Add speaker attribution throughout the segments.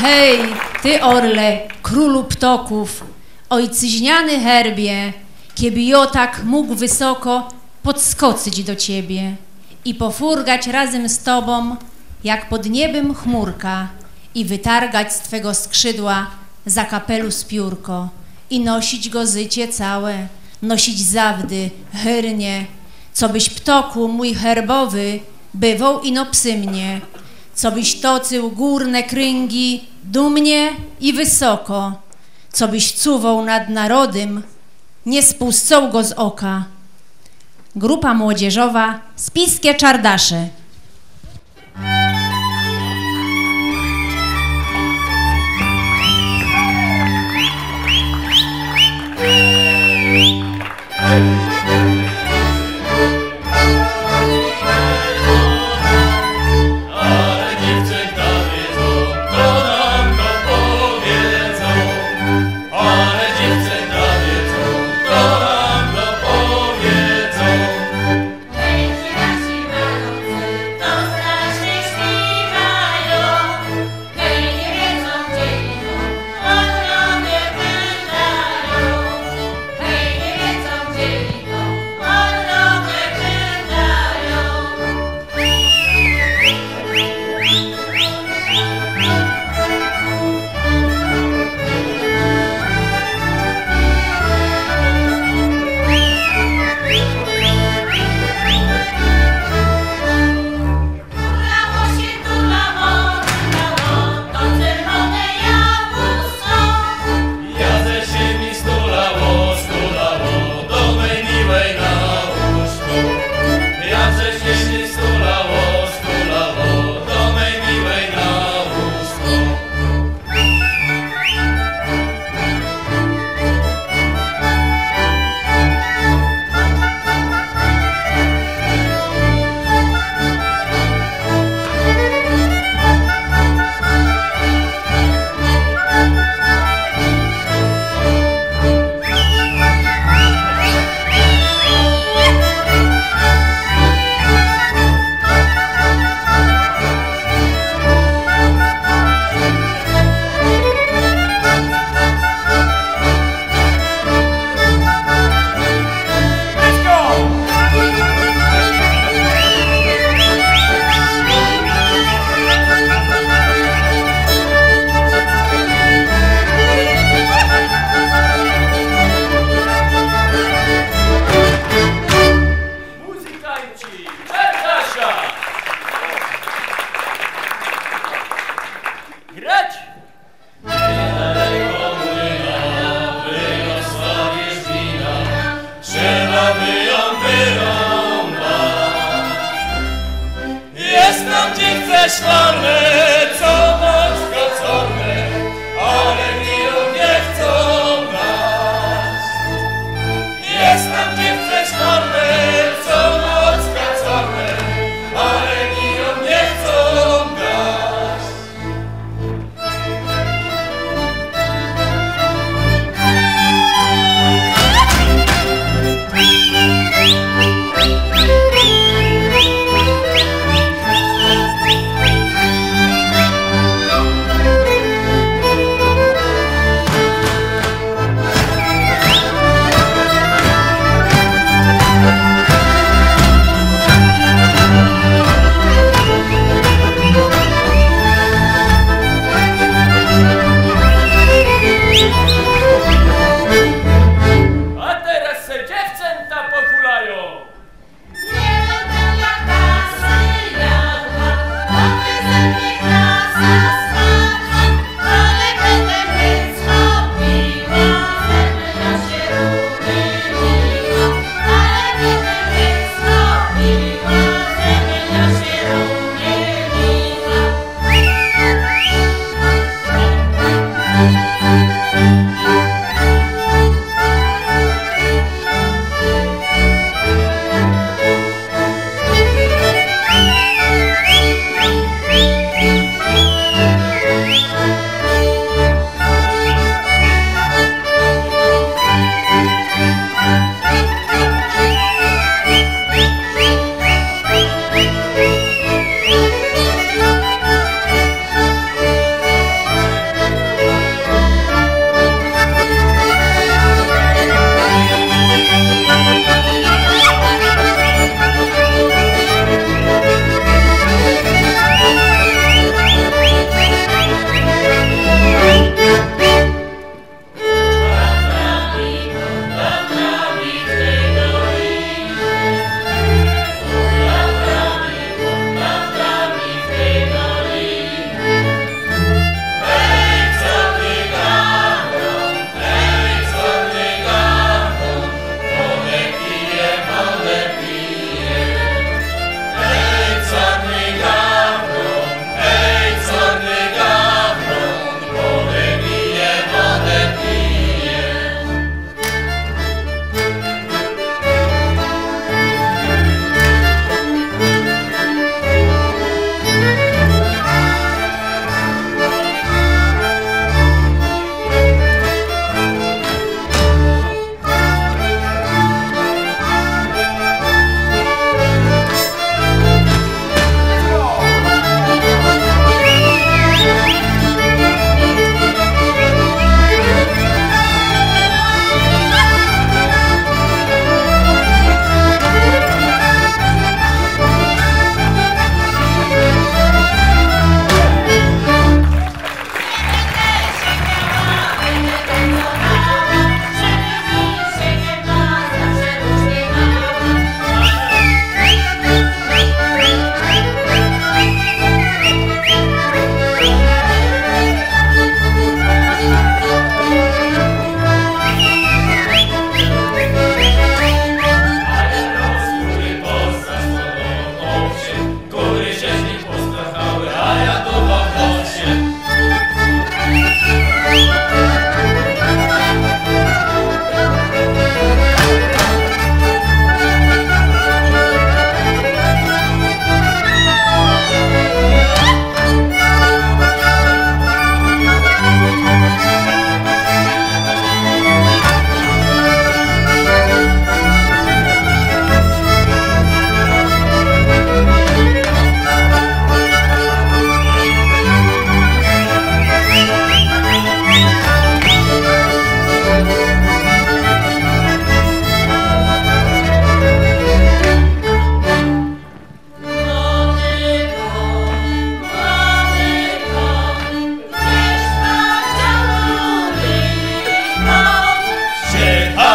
Speaker 1: Hej, ty orle, królu ptoków, ojcyźniany herbie, kieby jo tak mógł wysoko podskoczyć do ciebie i pofurgać razem z tobą, jak pod niebem chmurka, i wytargać z twego skrzydła za kapelusz piórko i nosić go życie całe, nosić zawdy, hyrnie, co byś ptoku mój herbowy bywał ino psy mnie, co byś toczył górne kręgi dumnie i wysoko, co byś czuwał nad narodem, nie spuszczał go z oka. Grupa młodzieżowa Spiskie Czardasze.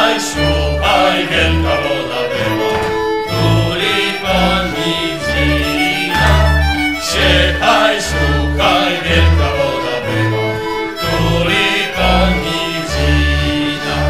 Speaker 2: Siechaj, szukaj, wielka woda była, tulipan mi wzina. Siechaj, szukaj, wielka woda była, tulipan mi wzina.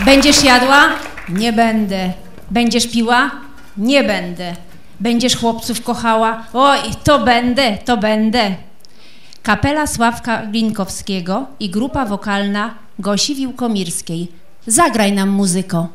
Speaker 1: Będziesz jadła? Nie będę. Będziesz piła? Nie będę. Będziesz chłopców kochała? Oj, to będę, to będę. Kapela Sławka Glinkowskiego i grupa wokalna Gosi Wiłkomirskiej. Zagraj nam, muzyko.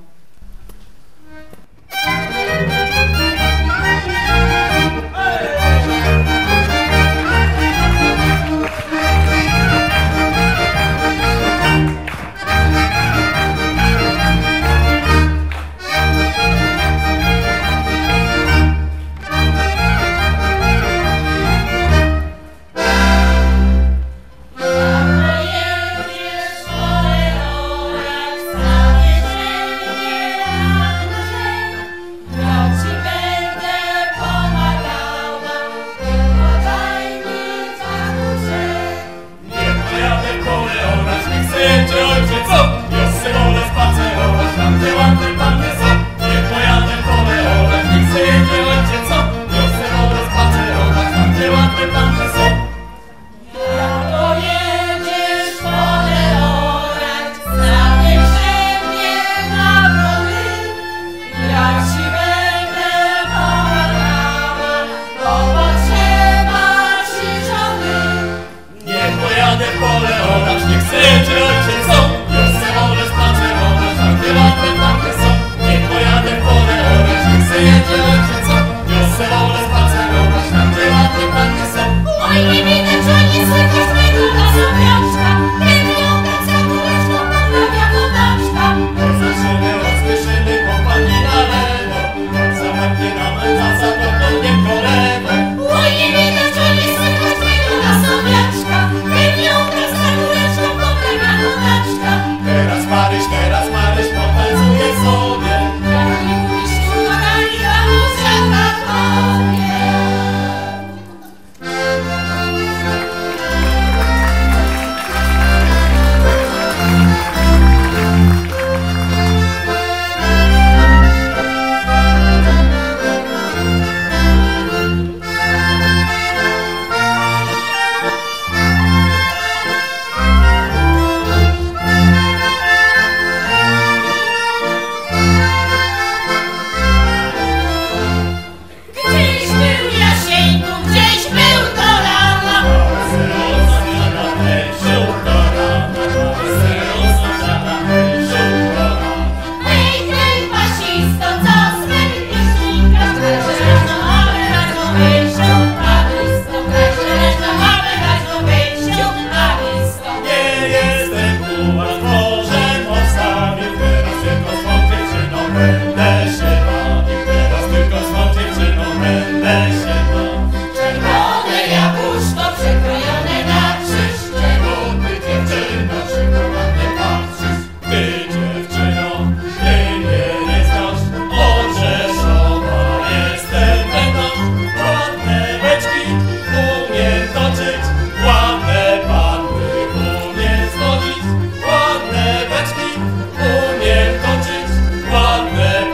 Speaker 2: Ładne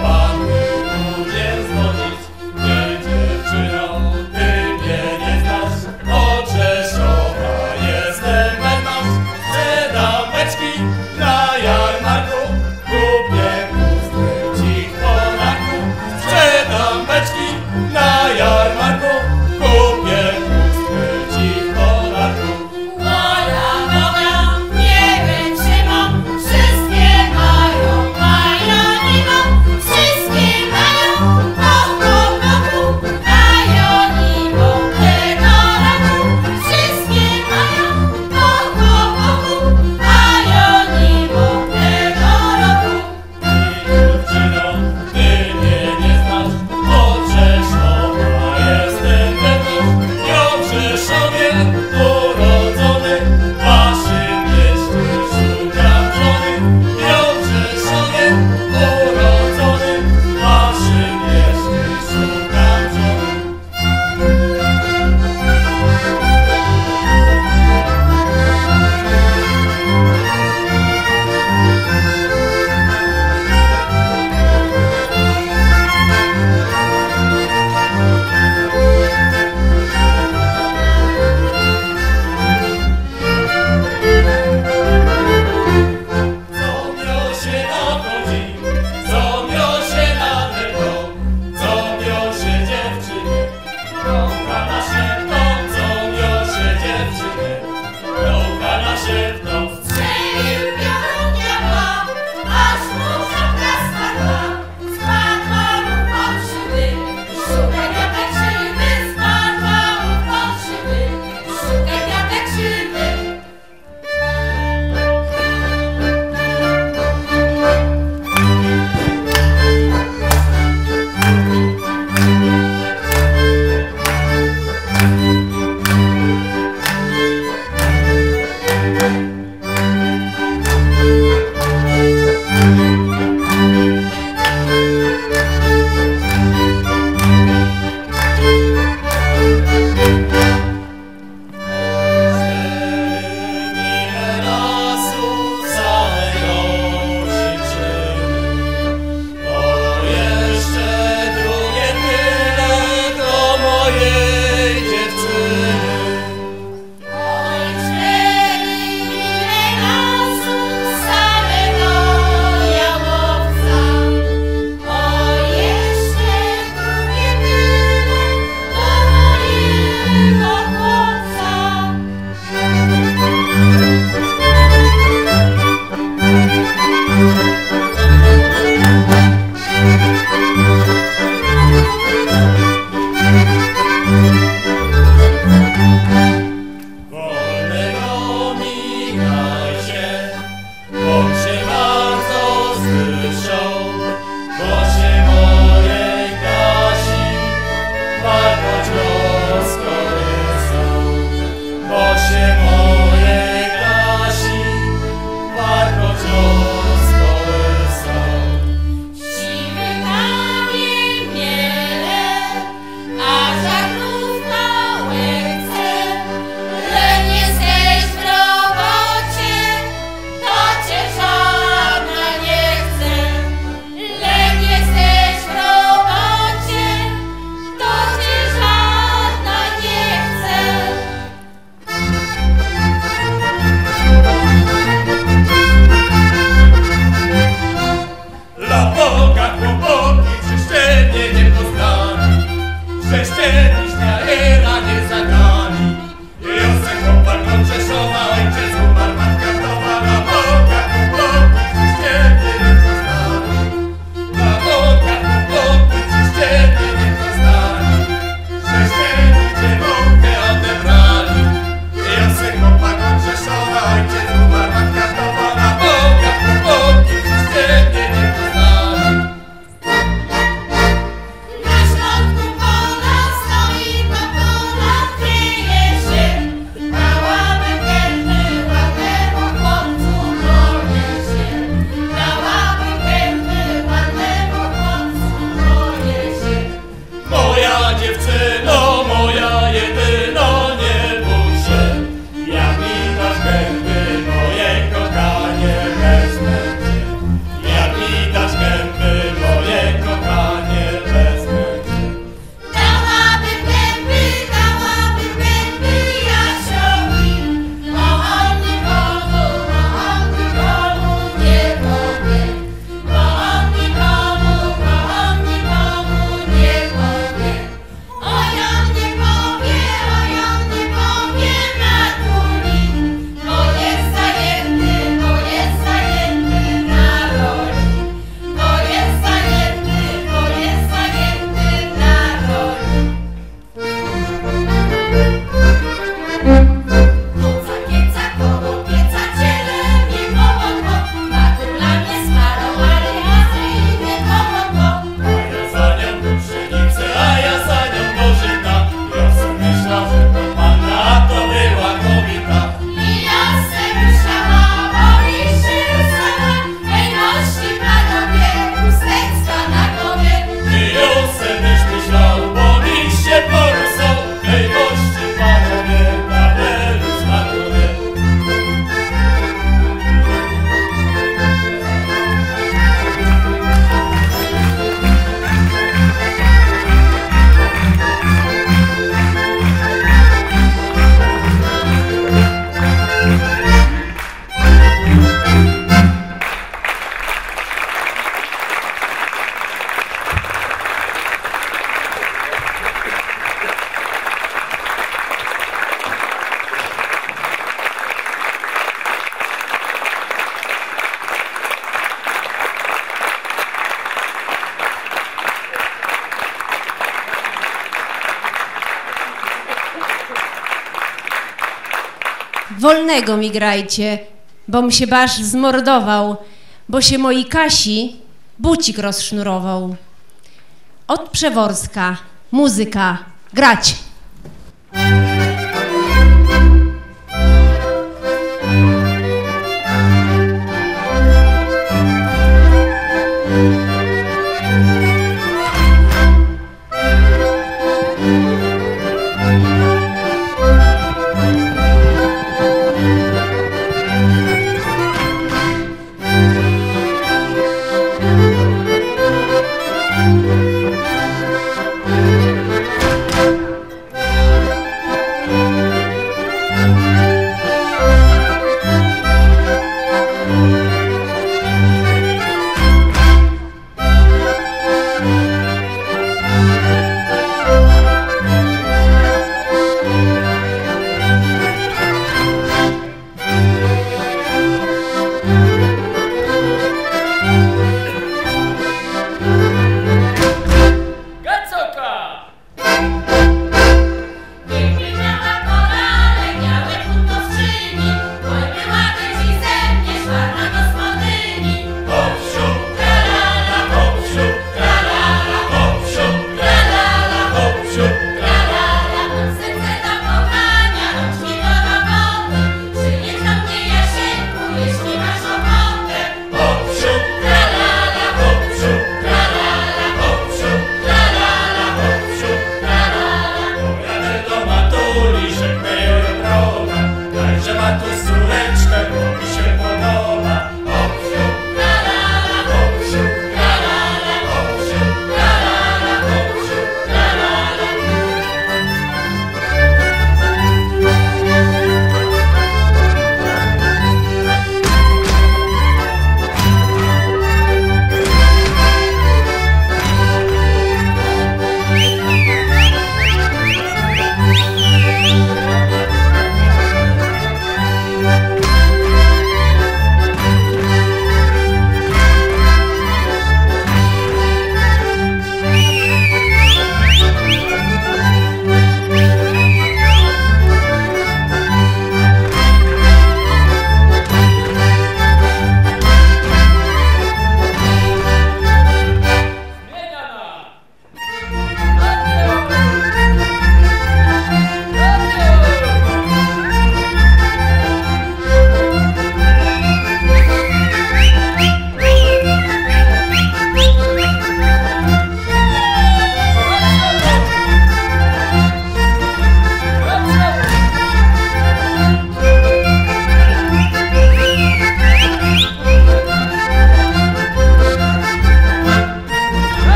Speaker 1: wolnego mi grajcie, bom się basz zmordował, bo się moi Kasi bucik rozsznurował. Od Przeworska, muzyka, grać!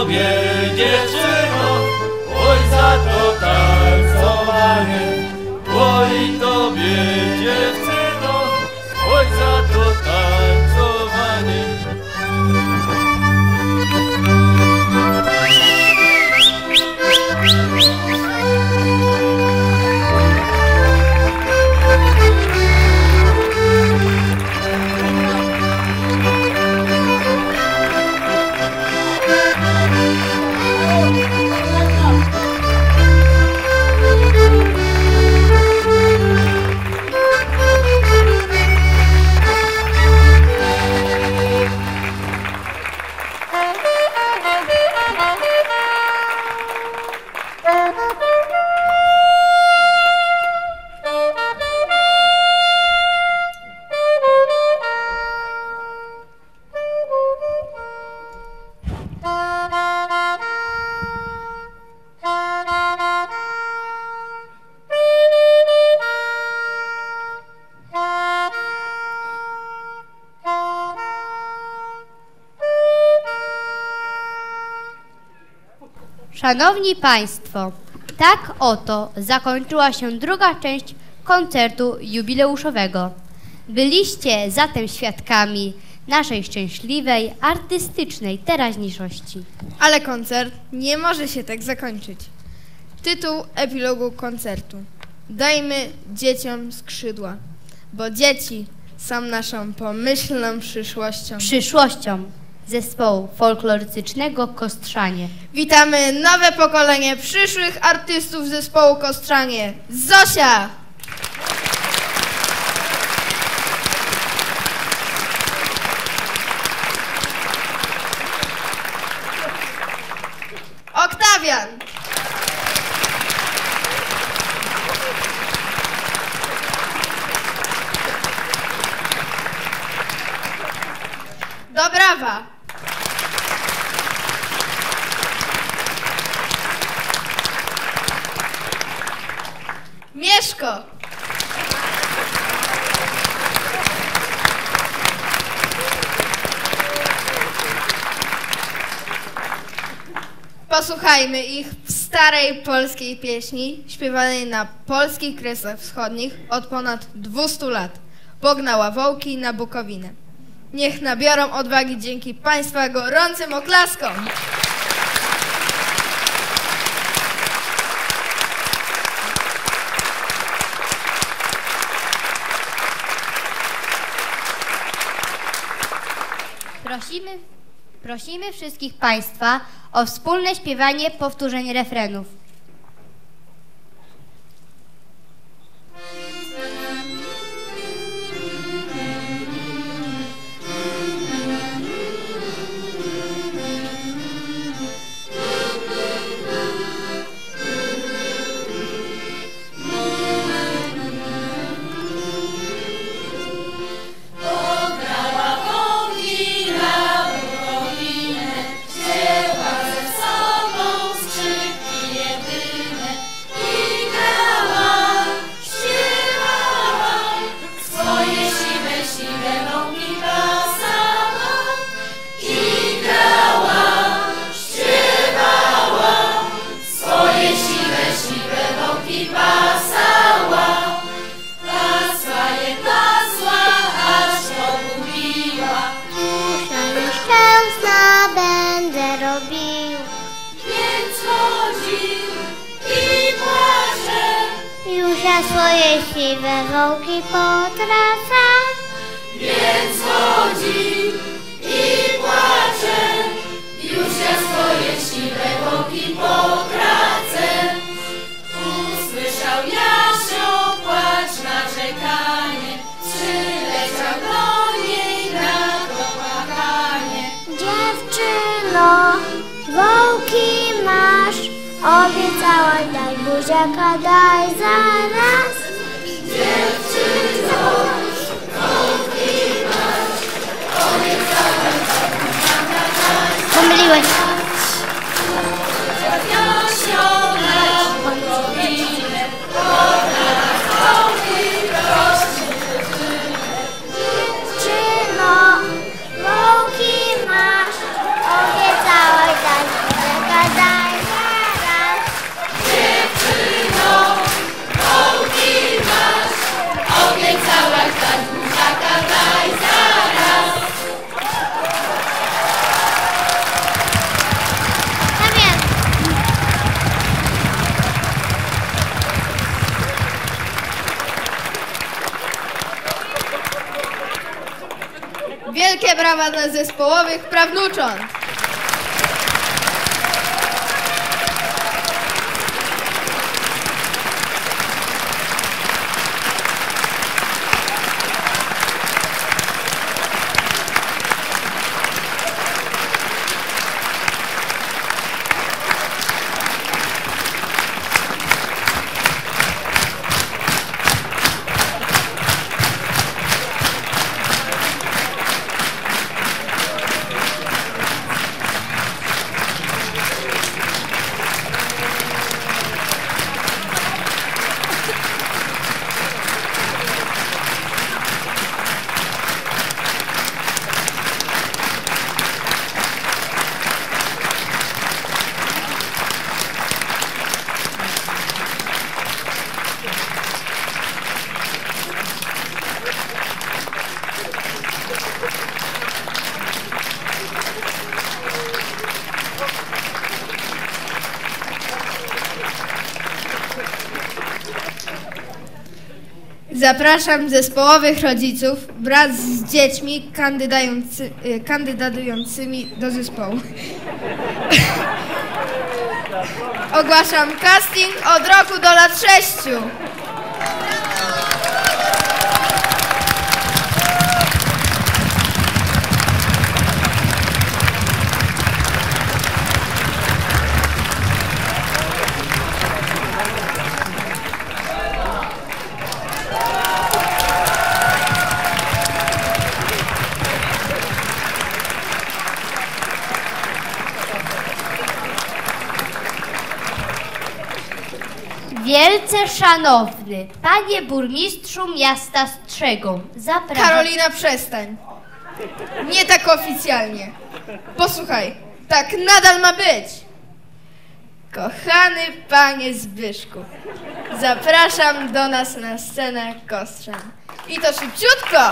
Speaker 2: tobie, dziewczyno, oj za to tańcowanie. Oj tobie, dziewczyno, oj za to tańcowanie.
Speaker 3: Szanowni Państwo, tak oto zakończyła się druga część koncertu jubileuszowego. Byliście zatem świadkami naszej szczęśliwej, artystycznej teraźniejszości.
Speaker 4: Ale koncert nie może się tak zakończyć. Tytuł epilogu koncertu. Dajmy dzieciom skrzydła, bo dzieci są naszą pomyślną przyszłością.
Speaker 3: Przyszłością zespołu folklorystycznego Kostrzanie.
Speaker 4: Witamy nowe pokolenie przyszłych artystów zespołu Kostrzanie. Zosia! Oktawian! Dobrawa! Mieszko! Posłuchajmy ich w starej polskiej pieśni, śpiewanej na polskich Kresach Wschodnich od ponad 200 lat. Pognała wołki na Bukowinę. Niech nabiorą odwagi dzięki Państwa gorącym oklaskom.
Speaker 3: Prosimy wszystkich Państwa o wspólne śpiewanie powtórzeń refrenów.
Speaker 5: Swoje siwe wołki po trasach,
Speaker 2: Więc chodzi i płacze, już ja swoje siwe wołki potracę. Usłyszał Jasio płacz, narzekanie, przyleciał do niej na to płakanie.
Speaker 5: dziewczyno, wołki masz, obiecałaś daj buziaka, daj zaraz.
Speaker 2: Dziewczyno, wołki masz, obiecałaś daj buziaka, daj zaraz.
Speaker 3: Pomyliłeś.
Speaker 2: Jasio na Bukowinę, podać wołki prosi dziewczynę.
Speaker 5: Dziewczyno, wołki masz, obiecałaś daj
Speaker 4: brawa dla zespołowych prawnucząt. Zapraszam zespołowych rodziców wraz z dziećmi kandydatującymi do zespołu. Ogłaszam casting od roku do lat 6.
Speaker 3: Wielce szanowny panie burmistrzu miasta Strzegom, zapraszam.
Speaker 4: Karolina, przestań. Nie tak oficjalnie. Posłuchaj, tak nadal ma być. Kochany panie Zbyszku, zapraszam do nas na scenę Kostrzyn. I to szybciutko.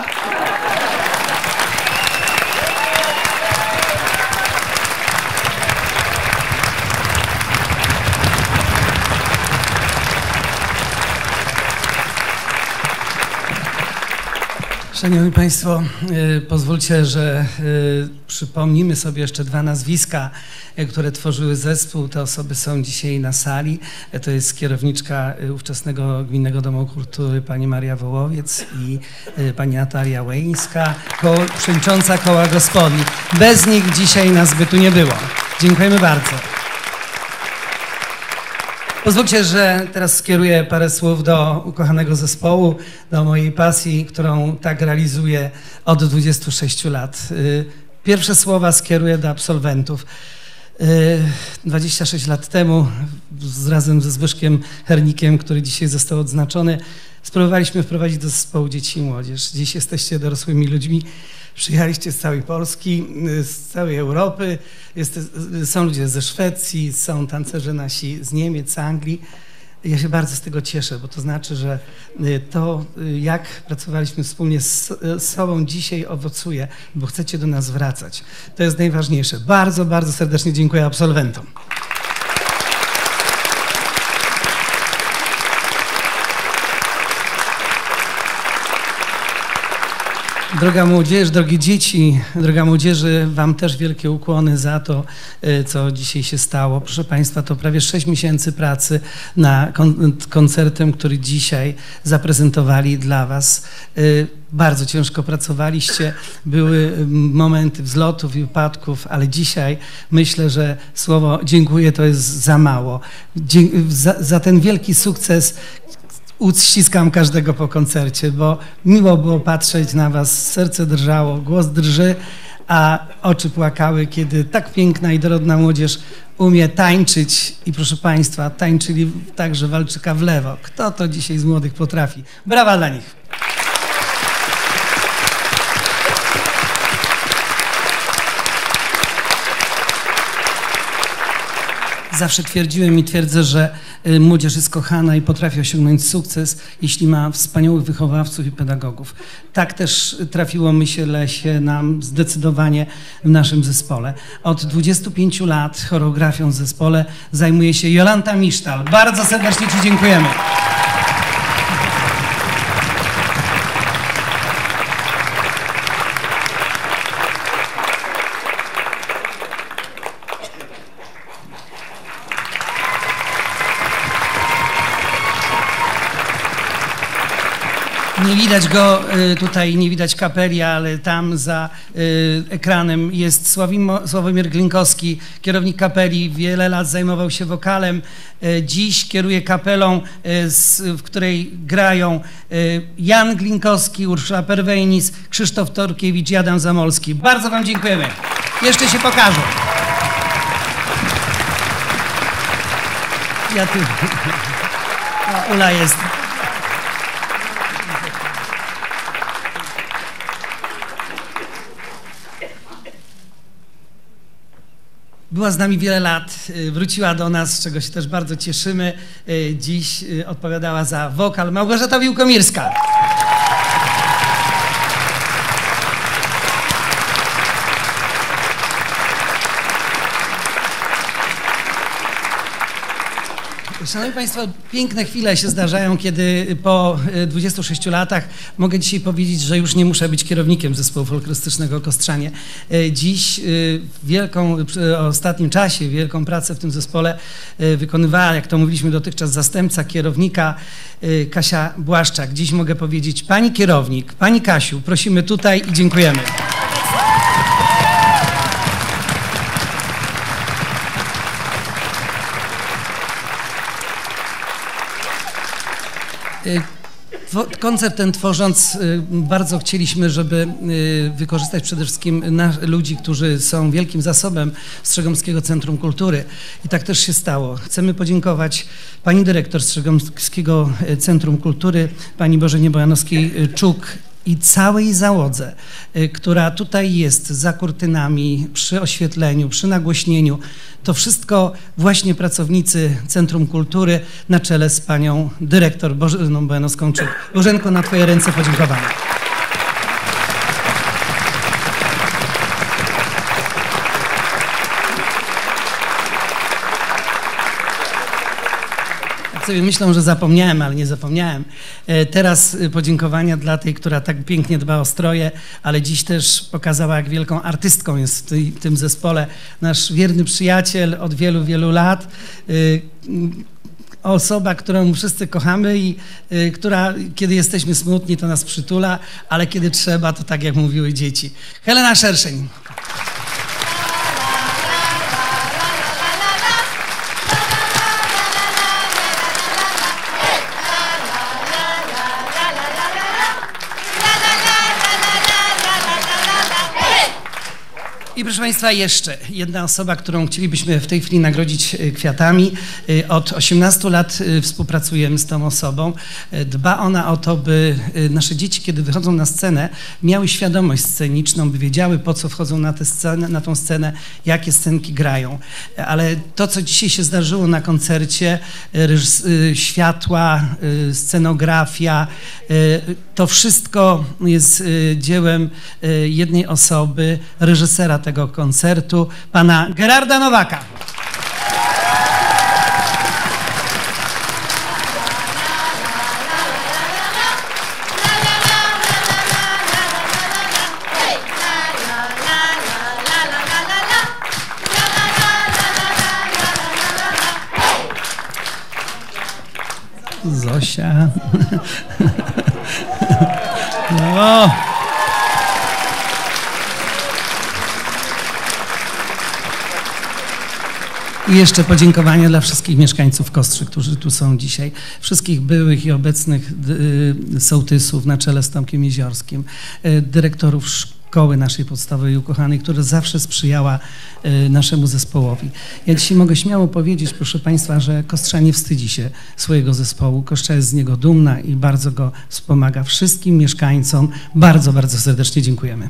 Speaker 6: Szanowni Państwo, pozwólcie, że przypomnimy sobie jeszcze dwa nazwiska, które tworzyły zespół. Te osoby są dzisiaj na sali. To jest kierowniczka ówczesnego Gminnego Domu Kultury pani Maria Wołowiec i pani Natalia Łeńska, przewodnicząca Koła Gospodyń. Bez nich dzisiaj nas by tu nie było. Dziękujemy bardzo. Pozwólcie, że teraz skieruję parę słów do ukochanego zespołu, do mojej pasji, którą tak realizuję od 26 lat. Pierwsze słowa skieruję do absolwentów. 26 lat temu razem ze Zbyszkiem Hernikiem, który dzisiaj został odznaczony, spróbowaliśmy wprowadzić do zespołu dzieci i młodzież. Dziś jesteście dorosłymi ludźmi, przyjechaliście z całej Polski, z całej Europy, są ludzie ze Szwecji, są tancerze nasi z Niemiec, z Anglii. Ja się bardzo z tego cieszę, bo to znaczy, że to, jak pracowaliśmy wspólnie z sobą, dzisiaj owocuje, bo chcecie do nas wracać. To jest najważniejsze. Bardzo, bardzo serdecznie dziękuję absolwentom. Droga młodzież, drogie dzieci, droga młodzieży, wam też wielkie ukłony za to, co dzisiaj się stało. Proszę Państwa, to prawie 6 miesięcy pracy nad koncertem, który dzisiaj zaprezentowali dla was. Bardzo ciężko pracowaliście, były momenty wzlotów i upadków, ale dzisiaj myślę, że słowo dziękuję to jest za mało. Za ten wielki sukces uściskam każdego po koncercie, bo miło było patrzeć na was, serce drżało, głos drży, a oczy płakały, kiedy tak piękna i dorodna młodzież umie tańczyć i proszę Państwa, tańczyli także walczyka w lewo. Kto to dzisiaj z młodych potrafi? Brawa dla nich! Zawsze twierdziłem i twierdzę, że młodzież jest kochana i potrafi osiągnąć sukces, jeśli ma wspaniałych wychowawców i pedagogów. Tak też trafiło, myślę, się nam zdecydowanie w naszym zespole. Od 25 lat choreografią w zespole zajmuje się Jolanta Misztal. Bardzo serdecznie Ci dziękujemy. Nie widać go tutaj, nie widać kapeli, ale tam za ekranem jest Sławomir Glinkowski, kierownik kapeli. Wiele lat zajmował się wokalem. Dziś kieruje kapelą, w której grają Jan Glinkowski, Urszula Perwejnis, Krzysztof Torkiewicz i Adam Zamolski. Bardzo wam dziękujemy. Jeszcze się pokażę. Ja tu... O, Ula jest. Była z nami wiele lat, wróciła do nas, z czego się też bardzo cieszymy. Dziś odpowiadała za wokal Małgorzata Wiłkomirska. Szanowni Państwo, piękne chwile się zdarzają, kiedy po 26 latach mogę dzisiaj powiedzieć, że już nie muszę być kierownikiem zespołu folklorystycznego Kostrzanie. Dziś w ostatnim czasie wielką pracę w tym zespole wykonywała, jak to mówiliśmy dotychczas, zastępca kierownika Kasia Błaszczak. Dziś mogę powiedzieć: pani kierownik, pani Kasiu, prosimy tutaj i dziękujemy. Koncert ten tworząc, bardzo chcieliśmy, żeby wykorzystać przede wszystkim ludzi, którzy są wielkim zasobem Strzegomskiego Centrum Kultury. I tak też się stało. Chcemy podziękować pani dyrektor Strzegomskiego Centrum Kultury, pani Bożenie Bojanowskiej-Czuk, i całej załodze, która tutaj jest za kurtynami, przy oświetleniu, przy nagłośnieniu. To wszystko właśnie pracownicy Centrum Kultury na czele z panią dyrektor Bożeną Bojanowską-Czuk. Bożenko, na twoje ręce podziękowania. Sobie myślą, że zapomniałem, ale nie zapomniałem. Teraz podziękowania dla tej, która tak pięknie dba o stroje, ale dziś też pokazała, jak wielką artystką jest w tym zespole. Nasz wierny przyjaciel od wielu, wielu lat. Osoba, którą wszyscy kochamy i która, kiedy jesteśmy smutni, to nas przytula, ale kiedy trzeba, to tak jak mówiły dzieci. Helena Szerszeń. I proszę Państwa, jeszcze jedna osoba, którą chcielibyśmy w tej chwili nagrodzić kwiatami. Od 18 lat współpracujemy z tą osobą. Dba ona o to, by nasze dzieci, kiedy wychodzą na scenę, miały świadomość sceniczną, by wiedziały, po co wchodzą na tą scenę, jakie scenki grają. Ale to, co dzisiaj się zdarzyło na koncercie, światła, scenografia, to wszystko jest dziełem jednej osoby, reżysera tego koncertu, pana Gerarda Nowaka. Zosia. No. I jeszcze podziękowania dla wszystkich mieszkańców Kostrzy, którzy tu są dzisiaj, wszystkich byłych i obecnych sołtysów na czele z Tomkiem Jeziorskim, dyrektorów szkoły naszej podstawowej ukochanej, która zawsze sprzyjała naszemu zespołowi. Ja dzisiaj mogę śmiało powiedzieć, proszę Państwa, że Kostrza nie wstydzi się swojego zespołu. Kostrza jest z niego dumna i bardzo go wspomaga. Wszystkim mieszkańcom bardzo, bardzo serdecznie dziękujemy.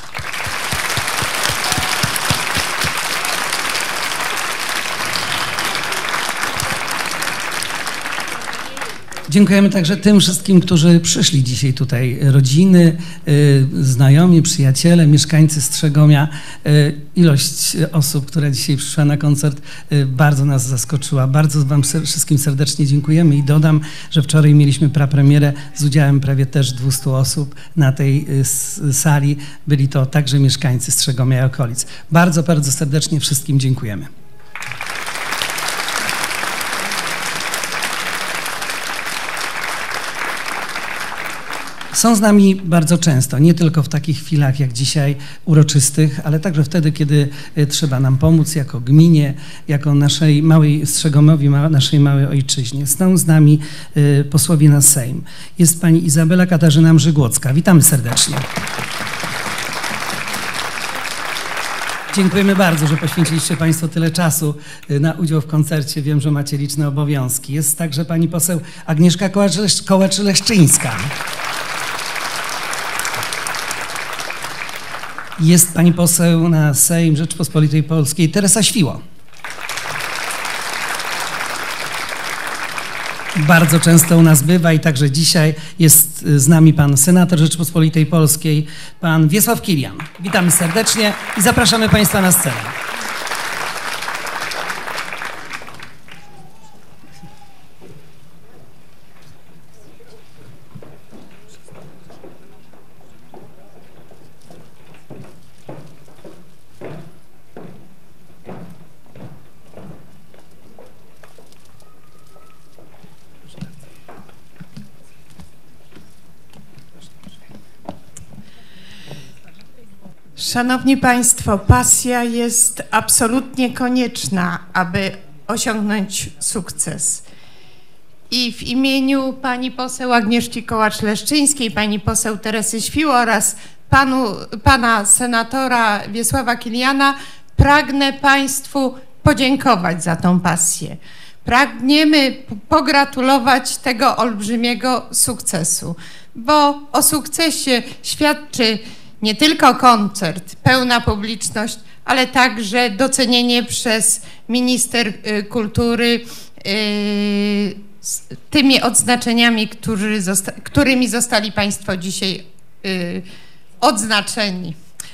Speaker 6: Dziękujemy także tym wszystkim, którzy przyszli dzisiaj tutaj. Rodziny, znajomi, przyjaciele, mieszkańcy Strzegomia. Ilość osób, która dzisiaj przyszła na koncert, bardzo nas zaskoczyła. Bardzo wam wszystkim serdecznie dziękujemy i dodam, że wczoraj mieliśmy prapremierę z udziałem prawie też 200 osób na tej sali. Byli to także mieszkańcy Strzegomia i okolic. Bardzo, bardzo serdecznie wszystkim dziękujemy. Są z nami bardzo często, nie tylko w takich chwilach jak dzisiaj uroczystych, ale także wtedy, kiedy trzeba nam pomóc jako gminie, jako naszej małej Strzegomowi, naszej małej ojczyźnie. Są z nami posłowie na Sejm. Jest pani Izabela Katarzyna Mrzygłocka. Witamy serdecznie. Dziękujemy bardzo, że poświęciliście Państwo tyle czasu na udział w koncercie. Wiem, że macie liczne obowiązki. Jest także pani poseł Agnieszka Kołacz-Leszczyńska. Jest pani poseł na Sejm Rzeczypospolitej Polskiej Teresa Świło. Bardzo często u nas bywa i także dzisiaj jest z nami pan senator Rzeczypospolitej Polskiej, pan Wiesław Kilian. Witamy serdecznie i zapraszamy Państwa na scenę.
Speaker 7: Szanowni Państwo, pasja jest absolutnie konieczna, aby osiągnąć sukces. I w imieniu pani poseł Agnieszki Kołacz-Leszczyńskiej, pani poseł Teresy Świło oraz pana senatora Wiesława Kiliana pragnę Państwu podziękować za tą pasję. Pragniemy pogratulować tego olbrzymiego sukcesu, bo o sukcesie świadczy nie tylko koncert, pełna publiczność, ale także docenienie przez minister kultury tymi odznaczeniami, którymi zostali Państwo dzisiaj odznaczeni.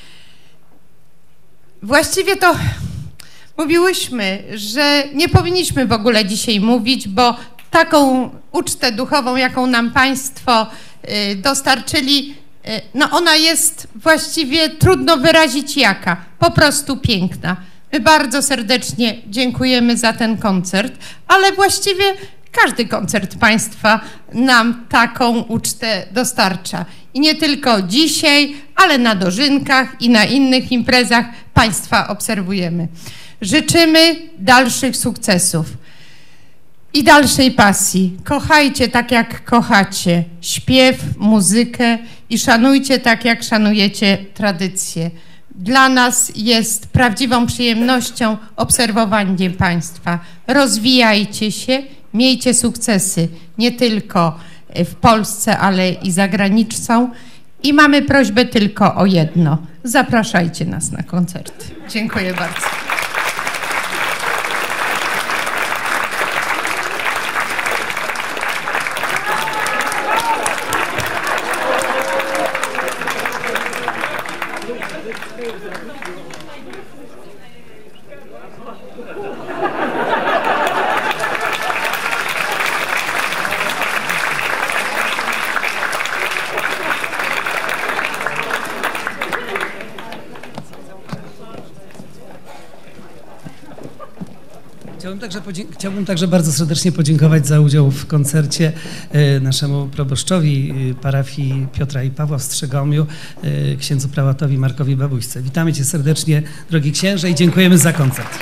Speaker 7: Właściwie to mówiłyśmy, że nie powinniśmy w ogóle dzisiaj mówić, bo taką ucztę duchową, jaką nam Państwo dostarczyli, no ona jest właściwie trudno wyrazić jaka, po prostu piękna. My bardzo serdecznie dziękujemy za ten koncert, ale właściwie każdy koncert Państwa nam taką ucztę dostarcza. I nie tylko dzisiaj, ale na dożynkach i na innych imprezach Państwa obserwujemy. Życzymy dalszych sukcesów i dalszej pasji. Kochajcie tak, jak kochacie śpiew, muzykę i szanujcie tak, jak szanujecie tradycję. Dla nas jest prawdziwą przyjemnością obserwowanie Państwa. Rozwijajcie się, miejcie sukcesy nie tylko w Polsce, ale i za granicą. I mamy prośbę tylko o jedno. Zapraszajcie nas na koncerty. Dziękuję bardzo.
Speaker 6: Chciałbym także bardzo serdecznie podziękować za udział w koncercie naszemu proboszczowi parafii Piotra i Pawła w Strzegomiu, księdzu prałatowi Markowi Babuśce. Witamy Cię serdecznie, drogi księże, i dziękujemy za koncert.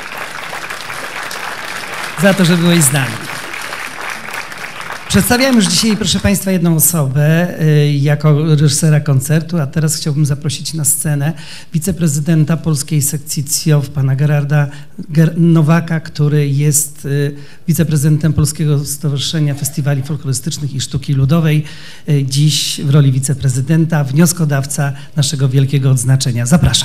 Speaker 6: Za to, że byłeś z nami. Przedstawiałem już dzisiaj, proszę Państwa, jedną osobę jako reżysera koncertu, a teraz chciałbym zaprosić na scenę wiceprezydenta polskiej sekcji CIOF, pana Gerarda Nowaka, który jest wiceprezydentem Polskiego Stowarzyszenia Festiwali Folklorystycznych i Sztuki Ludowej. Dziś w roli wiceprezydenta, wnioskodawca naszego wielkiego odznaczenia. Zapraszam.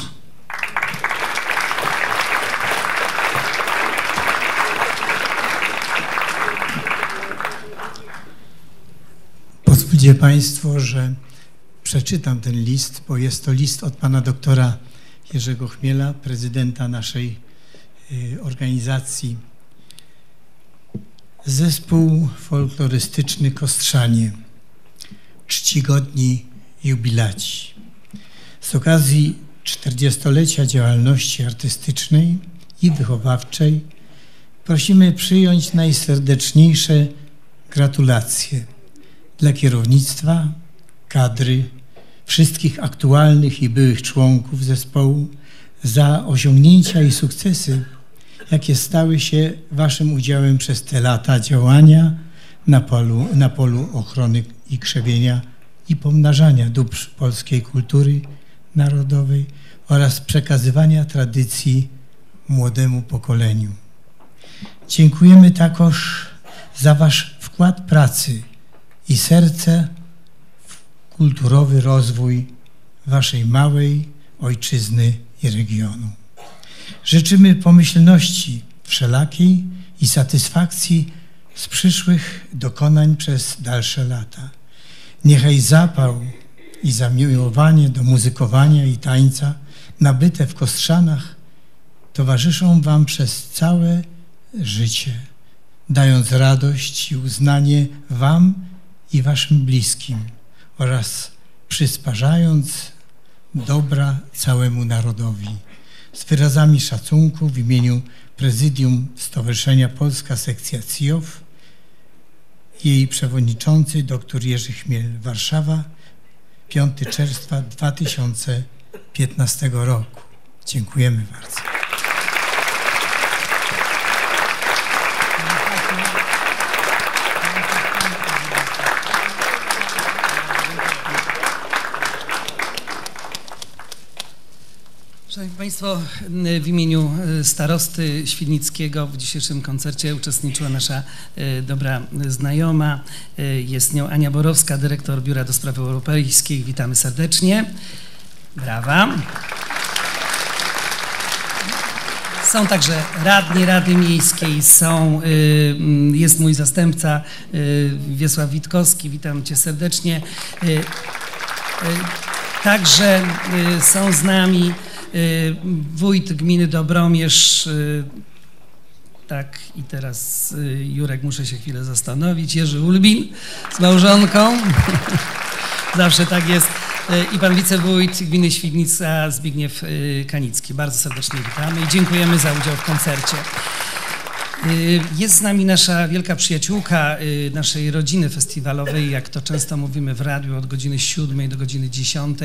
Speaker 8: Pozwólcie Państwo, że przeczytam ten list, bo jest to list od pana doktora Jerzego Chmiela, prezydenta naszej organizacji. Zespół folklorystyczny Kostrzanie. Czcigodni jubilaci. Z okazji 40-lecia działalności artystycznej i wychowawczej prosimy przyjąć najserdeczniejsze gratulacje dla kierownictwa, kadry, wszystkich aktualnych i byłych członków zespołu za osiągnięcia i sukcesy, jakie stały się waszym udziałem przez te lata działania na polu ochrony i krzewienia i pomnażania dóbr polskiej kultury narodowej oraz przekazywania tradycji młodemu pokoleniu. Dziękujemy także za wasz wkład pracy i serce w kulturowy rozwój waszej małej ojczyzny i regionu. Życzymy pomyślności wszelakiej i satysfakcji z przyszłych dokonań przez dalsze lata. Niechaj zapał i zamiłowanie do muzykowania i tańca nabyte w Kostrzanach towarzyszą wam przez całe życie, dając radość i uznanie wam i waszym bliskim oraz przysparzając dobra całemu narodowi. Z wyrazami szacunku w imieniu Prezydium Stowarzyszenia Polska Sekcja CIOF, jej przewodniczący dr Jerzy Chmiel, Warszawa, 5 czerwca 2015 roku. Dziękujemy bardzo.
Speaker 6: Szanowni Państwo, w imieniu starosty Świdnickiego w dzisiejszym koncercie uczestniczyła nasza dobra znajoma. Jest nią Ania Borowska, dyrektor Biura do Spraw Europejskich. Witamy serdecznie. Brawa. Są także radni Rady Miejskiej, jest mój zastępca Wiesław Witkowski. Witam cię serdecznie. Także są z nami wójt gminy Dobromierz, tak, i teraz Jurek, muszę się chwilę zastanowić, Jerzy Ulbin z małżonką, zawsze tak jest, i pan wicewójt gminy Świdnica Zbigniew Kanicki. Bardzo serdecznie witamy i dziękujemy za udział w koncercie. Jest z nami nasza wielka przyjaciółka naszej rodziny festiwalowej, jak to często mówimy w radiu, od godziny 7 do godziny 10.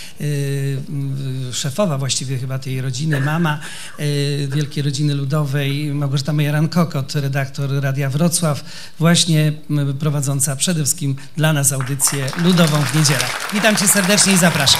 Speaker 6: Szefowa właściwie chyba tej rodziny, mama wielkiej rodziny ludowej, Małgorzata Majeran-Kokot, redaktor Radia Wrocław, właśnie prowadząca przede wszystkim dla nas audycję ludową w niedzielę. Witam cię serdecznie i zapraszam.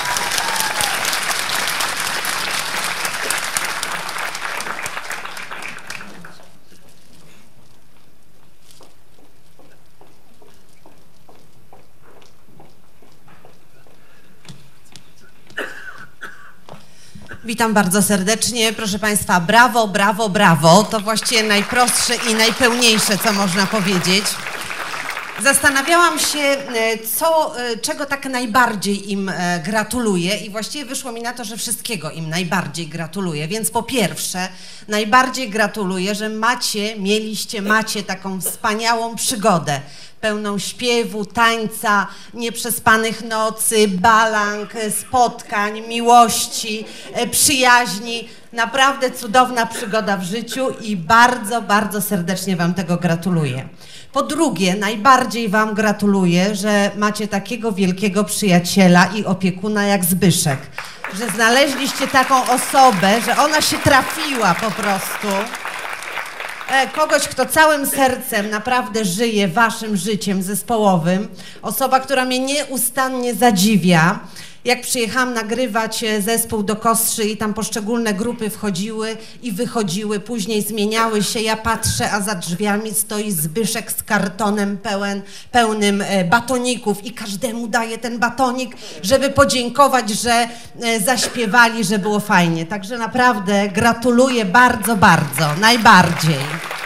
Speaker 9: Witam bardzo serdecznie. Proszę Państwa, brawo, brawo, brawo. To właściwie najprostsze i najpełniejsze, co można powiedzieć. Zastanawiałam się, czego tak najbardziej im gratuluję i właściwie wyszło mi na to, że wszystkiego im najbardziej gratuluję. Więc po pierwsze, najbardziej gratuluję, że macie taką wspaniałą przygodę, pełną śpiewu, tańca, nieprzespanych nocy, balang, spotkań, miłości, przyjaźni. Naprawdę cudowna przygoda w życiu i bardzo, bardzo serdecznie wam tego gratuluję. Po drugie, najbardziej wam gratuluję, że macie takiego wielkiego przyjaciela i opiekuna jak Zbyszek. Że znaleźliście taką osobę, że ona się trafiła po prostu. Kogoś, kto całym sercem naprawdę żyje waszym życiem zespołowym. Osoba, która mnie nieustannie zadziwia. Jak przyjechałam nagrywać zespół do Kostrzy i tam poszczególne grupy wchodziły i wychodziły, później zmieniały się, ja patrzę, a za drzwiami stoi Zbyszek z kartonem pełnym batoników i każdemu daje ten batonik, żeby podziękować, że zaśpiewali, że było fajnie. Także naprawdę gratuluję bardzo, bardzo, najbardziej.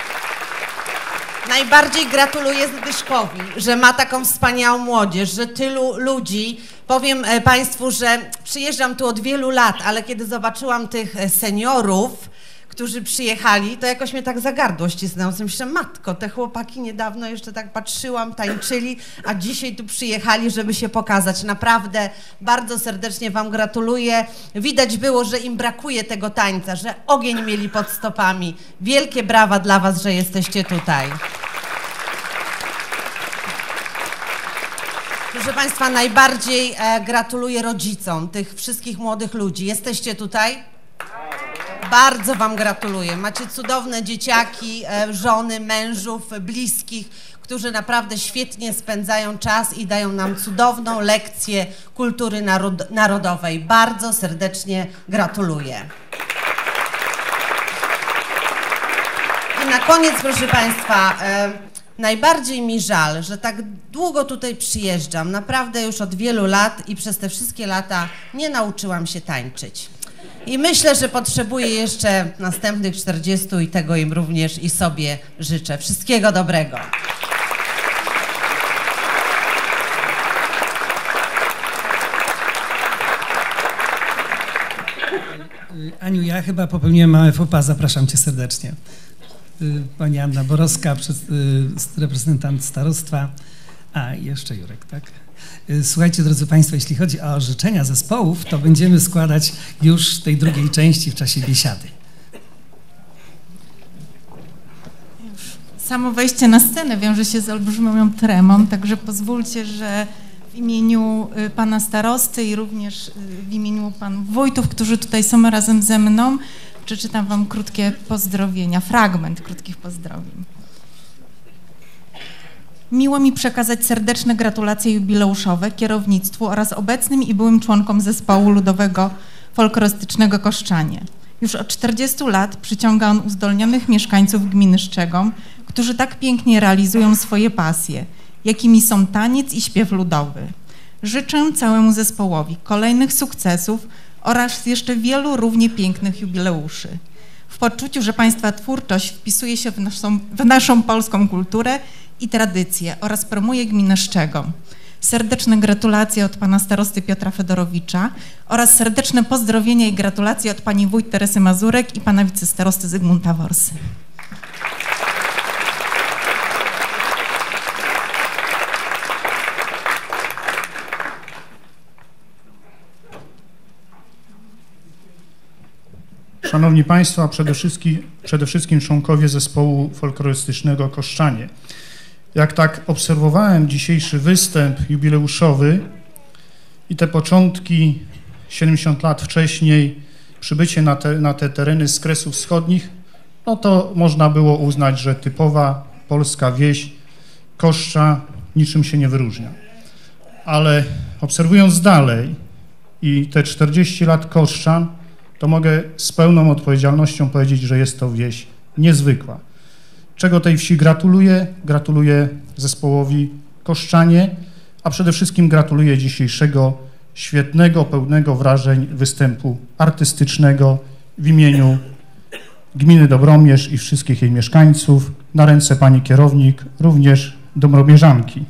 Speaker 9: Najbardziej gratuluję Zbyszkowi, że ma taką wspaniałą młodzież, że tylu ludzi. Powiem Państwu, że przyjeżdżam tu od wielu lat, ale kiedy zobaczyłam tych seniorów, którzy przyjechali, to jakoś mnie tak za gardło ścisnęło. Myślę, matko, te chłopaki niedawno jeszcze tak patrzyłam, tańczyli, a dzisiaj tu przyjechali, żeby się pokazać. Naprawdę bardzo serdecznie wam gratuluję. Widać było, że im brakuje tego tańca, że ogień mieli pod stopami. Wielkie brawa dla was, że jesteście tutaj. Proszę Państwa, najbardziej gratuluję rodzicom tych wszystkich młodych ludzi. Jesteście tutaj? Bardzo Wam gratuluję. Macie cudowne dzieciaki, żony, mężów, bliskich, którzy naprawdę świetnie spędzają czas i dają nam cudowną lekcję kultury narodowej. Bardzo serdecznie gratuluję. I na koniec, proszę Państwa, najbardziej mi żal, że tak długo tutaj przyjeżdżam, naprawdę już od wielu lat i przez te wszystkie lata nie nauczyłam się tańczyć. I myślę, że potrzebuję jeszcze następnych 40 i tego im również i sobie życzę. Wszystkiego dobrego.
Speaker 6: Aniu, ja chyba popełniłem małe faux pas, zapraszam Cię serdecznie. Pani Anna Borowska, reprezentant starostwa, a jeszcze Jurek, tak? Słuchajcie, drodzy Państwo, jeśli chodzi o życzenia zespołów, to będziemy składać już w tej drugiej części w czasie biesiady.
Speaker 10: Samo wejście na scenę wiąże się z olbrzymią tremą, także pozwólcie, że w imieniu pana starosty i również w imieniu panów wójtów, którzy tutaj są razem ze mną, przeczytam wam krótkie pozdrowienia, fragment krótkich pozdrowień. Miło mi przekazać serdeczne gratulacje jubileuszowe kierownictwu oraz obecnym i byłym członkom zespołu ludowego folklorystycznego Koszczanie. Już od 40 lat przyciąga on uzdolnionych mieszkańców gminy Szczegom, którzy tak pięknie realizują swoje pasje, jakimi są taniec i śpiew ludowy. Życzę całemu zespołowi kolejnych sukcesów oraz jeszcze wielu równie pięknych jubileuszy. W poczuciu, że Państwa twórczość wpisuje się w naszą polską kulturę i tradycje oraz promuje gminę Szczegom. Serdeczne gratulacje od pana starosty Piotra Fedorowicza oraz serdeczne pozdrowienia i gratulacje od pani wójt Teresy Mazurek i pana wicestarosty Zygmunta Worsy.
Speaker 11: Szanowni Państwo, a przede wszystkim członkowie zespołu folklorystycznego Koszczanie. Jak tak obserwowałem dzisiejszy występ jubileuszowy i te początki 70 lat wcześniej, przybycie na te tereny z Kresów Wschodnich, no to można było uznać, że typowa polska wieś Koszcza niczym się nie wyróżnia. Ale obserwując dalej i te 40 lat Koszczan, to mogę z pełną odpowiedzialnością powiedzieć, że jest to wieś niezwykła. Czego tej wsi gratuluję? Gratuluję zespołowi Koszczanie, a przede wszystkim gratuluję dzisiejszego świetnego, pełnego wrażeń występu artystycznego w imieniu gminy Dobromierz i wszystkich jej mieszkańców. Na ręce pani kierownik, również dobromierzanki.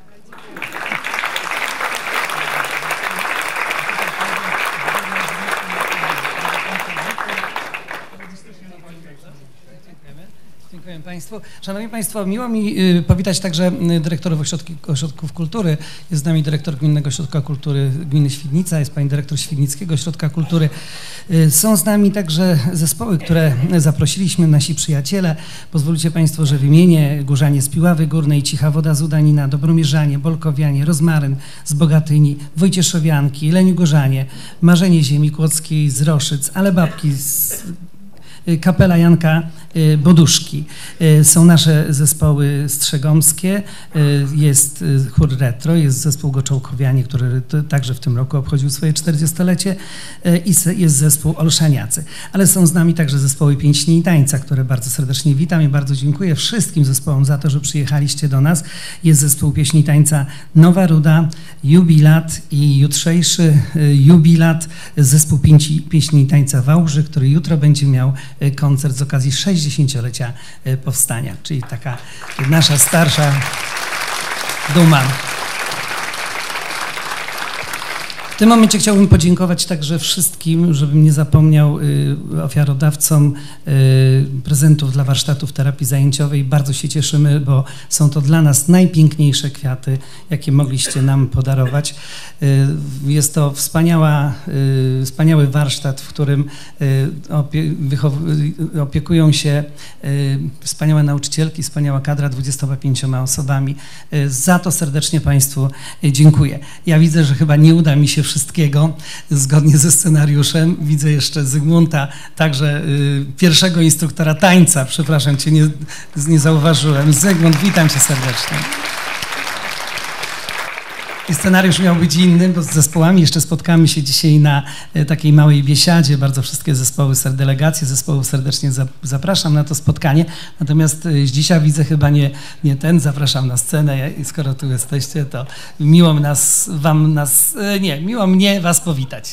Speaker 6: Dziękuję Państwu. Szanowni Państwo, miło mi powitać także dyrektorów ośrodków kultury. Jest z nami dyrektor Gminnego Ośrodka Kultury Gminy Świdnica, jest pani dyrektor Świdnickiego Ośrodka Kultury. Są z nami także zespoły, które zaprosiliśmy, nasi przyjaciele. Pozwólcie Państwo, że wymienię Górzanie z Piławy Górnej, Cicha Woda z Udanina, Dobromierzanie, Bolkowianie, Rozmaryn z Bogatyni, Wojcieszowianki, Jeleniu Górzanie, Marzenie Ziemi Kłodzkiej z Roszyc, Alebabki z Kapela Janka Boduszki. Są nasze zespoły strzegomskie, jest chór retro, jest zespół Goczałkowianie, który także w tym roku obchodził swoje 40-lecie i jest zespół Olszaniacy. Ale są z nami także zespoły Pieśni i Tańca, które bardzo serdecznie witam i bardzo dziękuję wszystkim zespołom za to, że przyjechaliście do nas. Jest zespół Pieśni i Tańca Nowa Ruda, Jubilat i jutrzejszy jubilat zespół Pieśni i Tańca Wałbrzy, który jutro będzie miał koncert z okazji 60-lecia powstania, czyli taka nasza starsza duma. tym momencie chciałbym podziękować także wszystkim, żebym nie zapomniał, ofiarodawcom prezentów dla warsztatów terapii zajęciowej. Bardzo się cieszymy, bo są to dla nas najpiękniejsze kwiaty, jakie mogliście nam podarować. Jest to wspaniały warsztat, w którym opiekują się wspaniałe nauczycielki, wspaniała kadra 25 osobami. Za to serdecznie Państwu dziękuję. Ja widzę, że chyba nie uda mi się wszystkiego zgodnie ze scenariuszem. Widzę jeszcze Zygmunta, także pierwszego instruktora tańca. Przepraszam Cię, nie zauważyłem. Zygmunt, witam Cię serdecznie. I scenariusz miał być inny, bo z zespołami jeszcze spotkamy się dzisiaj na takiej małej biesiadzie. Bardzo wszystkie zespoły, delegacje zespołów serdecznie zapraszam na to spotkanie. Natomiast dzisiaj widzę chyba nie ten, zapraszam na scenę i skoro tu jesteście, to miło mnie Was powitać.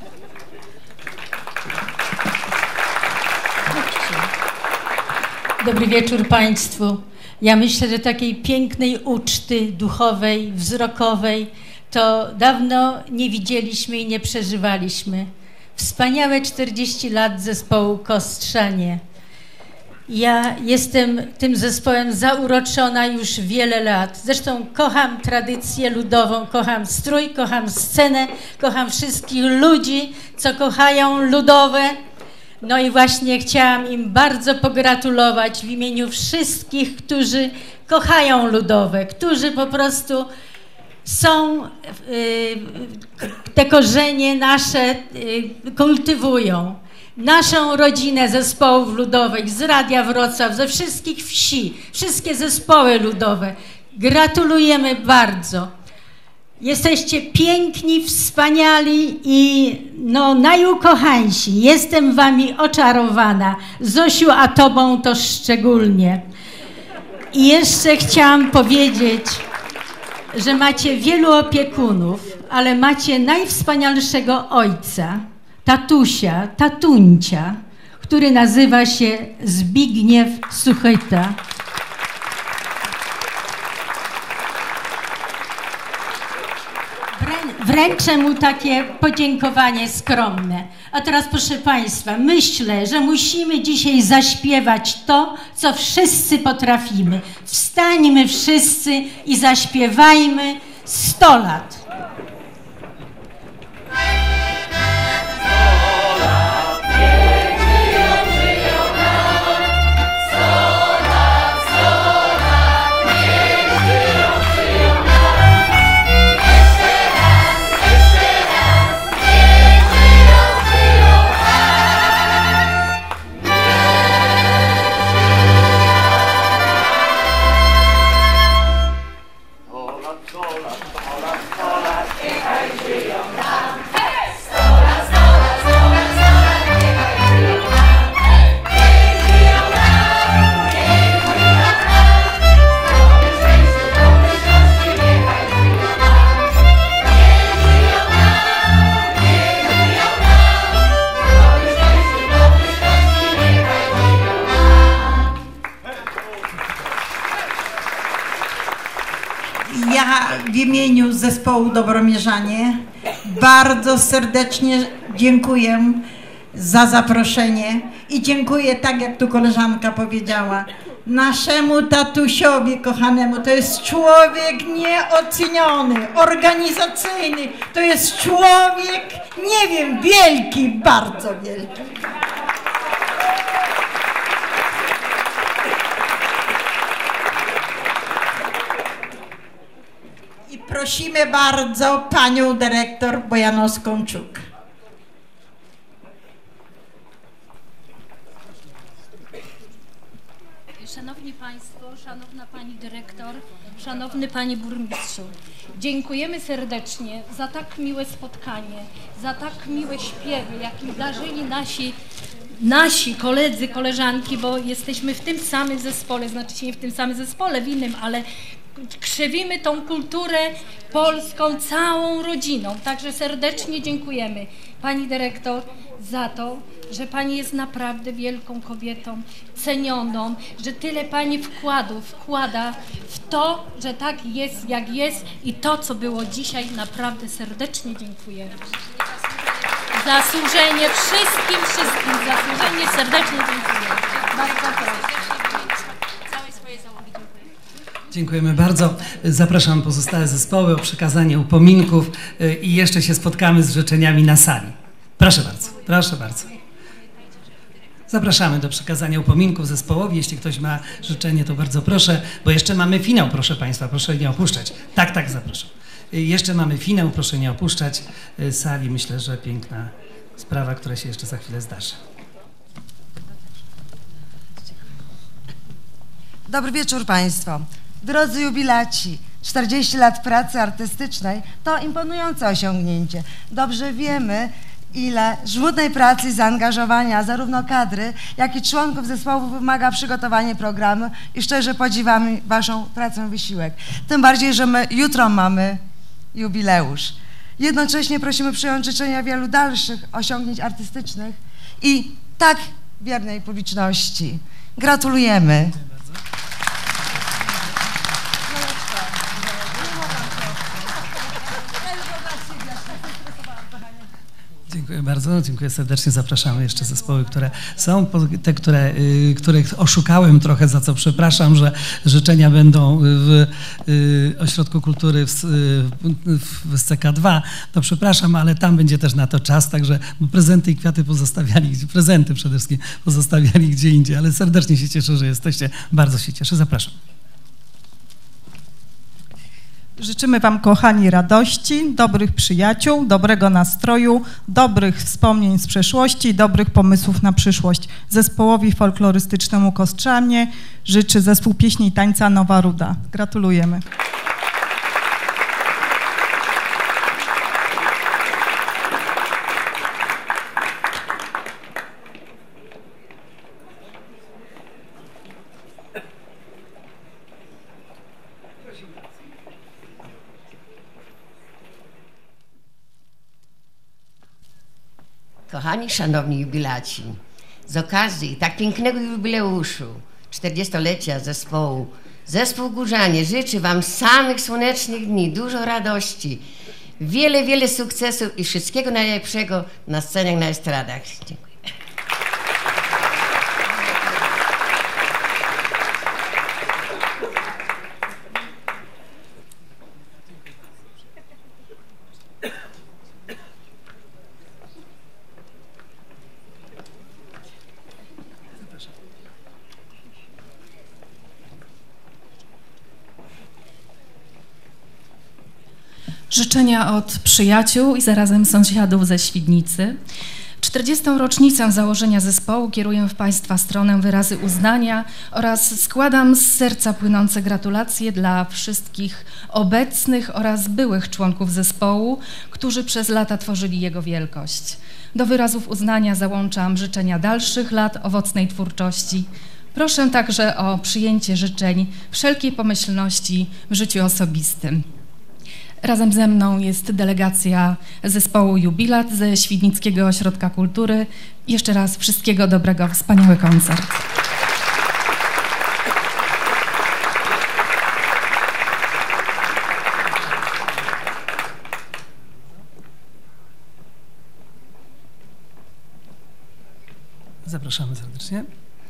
Speaker 12: Dobry wieczór Państwu. Ja myślę, że takiej pięknej uczty duchowej, wzrokowej to dawno nie widzieliśmy i nie przeżywaliśmy. Wspaniałe 40 lat zespołu Kostrzanie. Ja jestem tym zespołem zauroczona już wiele lat. Zresztą kocham tradycję ludową, kocham strój, kocham scenę, kocham wszystkich ludzi, co kochają ludowe. No i właśnie chciałam im bardzo pogratulować w imieniu wszystkich, którzy kochają ludowe, którzy po prostu są, te korzenie nasze kultywują. Naszą rodzinę zespołów ludowych z Radia Wrocław, ze wszystkich wsi, wszystkie zespoły ludowe. Gratulujemy bardzo. Jesteście piękni, wspaniali i najukochańsi. Jestem Wami oczarowana. Zosiu, a Tobą to szczególnie. I jeszcze chciałam powiedzieć, że macie wielu opiekunów, ale macie najwspanialszego ojca, tatusia, tatuncia, który nazywa się Zbigniew Suchyta. Wręczę mu takie podziękowanie skromne. A teraz, proszę Państwa, myślę, że musimy dzisiaj zaśpiewać to, co wszyscy potrafimy. Wstańmy wszyscy i zaśpiewajmy 100 lat.
Speaker 13: W imieniu zespołu Dobromierzanie bardzo serdecznie dziękuję za zaproszenie i dziękuję, tak jak tu koleżanka powiedziała, naszemu tatusiowi kochanemu. To jest człowiek nieoceniony, organizacyjny. To jest człowiek, nie wiem, wielki, bardzo wielki. Prosimy bardzo panią dyrektor Bojanowską-Czuk.
Speaker 14: Szanowni Państwo, szanowna pani dyrektor, szanowny panie burmistrzu, dziękujemy serdecznie za tak miłe spotkanie, za tak miłe śpiewy, jakie darzyli nasi koledzy, koleżanki, bo jesteśmy w tym samym zespole, znaczy się nie w tym samym zespole, w innym, ale krzewimy tą kulturę polską całą rodziną. Także serdecznie dziękujemy pani dyrektor za to, że pani jest naprawdę wielką kobietą, cenioną, że tyle pani wkłada w to, że tak jest, jak jest i to, co było dzisiaj, naprawdę serdecznie dziękujemy. Zasłużenie wszystkim, zasłużenie serdecznie dziękujemy. Bardzo proszę. Całej swojej załogi dziękuję.
Speaker 6: Dziękujemy bardzo. Zapraszam pozostałe zespoły o przekazanie upominków i jeszcze się spotkamy z życzeniami na sali. Proszę bardzo, proszę bardzo. Zapraszamy do przekazania upominków zespołowi. Jeśli ktoś ma życzenie, to bardzo proszę, bo jeszcze mamy finał, proszę Państwa, proszę nie opuszczać. Tak, zapraszam. Jeszcze mamy finał, proszę nie opuszczać sali. Myślę, że piękna sprawa, która się jeszcze za chwilę zdarzy.
Speaker 15: Dobry wieczór Państwu. Drodzy jubilaci, 40 lat pracy artystycznej to imponujące osiągnięcie. Dobrze wiemy, ile żmudnej pracy i zaangażowania zarówno kadry, jak i członków zespołu wymaga przygotowanie programu i szczerze podziwiamy Waszą pracę i wysiłek. Tym bardziej, że my jutro mamy jubileusz. Jednocześnie prosimy przyjąć życzenia wielu dalszych osiągnięć artystycznych i tak wiernej publiczności. Gratulujemy.
Speaker 6: Dziękuję bardzo, dziękuję serdecznie. Zapraszamy jeszcze zespoły, które są, te, których oszukałem trochę, za co przepraszam, że życzenia będą w Ośrodku Kultury w SCK2, to przepraszam, ale tam będzie też na to czas, także prezenty i kwiaty prezenty przede wszystkim pozostawiali gdzie indziej, ale serdecznie się cieszę, że jesteście, bardzo się cieszę, zapraszam.
Speaker 16: Życzymy Wam, kochani, radości, dobrych przyjaciół, dobrego nastroju, dobrych wspomnień z przeszłości, dobrych pomysłów na przyszłość. Zespołowi folklorystycznemu Kostrzanie życzy zespół pieśni i tańca Nowa Ruda. Gratulujemy.
Speaker 17: Kochani, szanowni jubilaci, z okazji tak pięknego jubileuszu, 40-lecia zespołu, zespół Górzanie życzy Wam samych słonecznych dni, dużo radości, wiele sukcesów i wszystkiego najlepszego na scenach, na estradach. Dziękuję.
Speaker 18: Życzenia od przyjaciół i zarazem sąsiadów ze Świdnicy. W 40. rocznicę założenia zespołu kieruję w Państwa stronę wyrazy uznania oraz składam z serca płynące gratulacje dla wszystkich obecnych oraz byłych członków zespołu, którzy przez lata tworzyli jego wielkość. Do wyrazów uznania załączam życzenia dalszych lat owocnej twórczości. Proszę także o przyjęcie życzeń wszelkiej pomyślności w życiu osobistym. Razem ze mną jest delegacja zespołu Jubilat ze Świdnickiego Ośrodka Kultury. Jeszcze raz wszystkiego dobrego, wspaniały koncert.
Speaker 6: Zapraszamy serdecznie.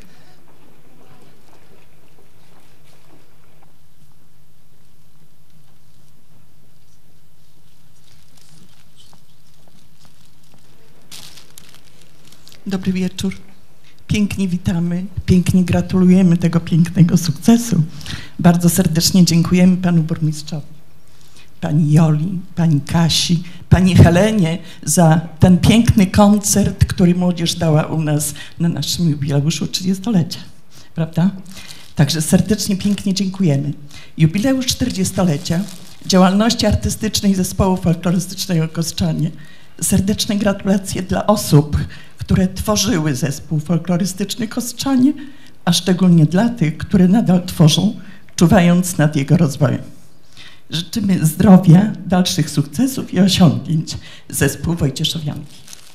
Speaker 13: Dobry wieczór. Pięknie witamy, pięknie gratulujemy tego pięknego sukcesu. Bardzo serdecznie dziękujemy panu burmistrzowi, pani Joli, pani Kasi, pani Helenie za ten piękny koncert, który młodzież dała u nas na naszym jubileuszu 30-lecia, prawda? Także serdecznie, pięknie dziękujemy. Jubileusz 40-lecia działalności artystycznej zespołu folklorystycznego Kostrzanie. Serdeczne gratulacje dla osób, które tworzyły zespół folklorystyczny Kostrzanie, a szczególnie dla tych, które nadal tworzą czuwając nad jego rozwojem. Życzymy zdrowia, dalszych sukcesów i osiągnięć zespół Wojcieszowianki.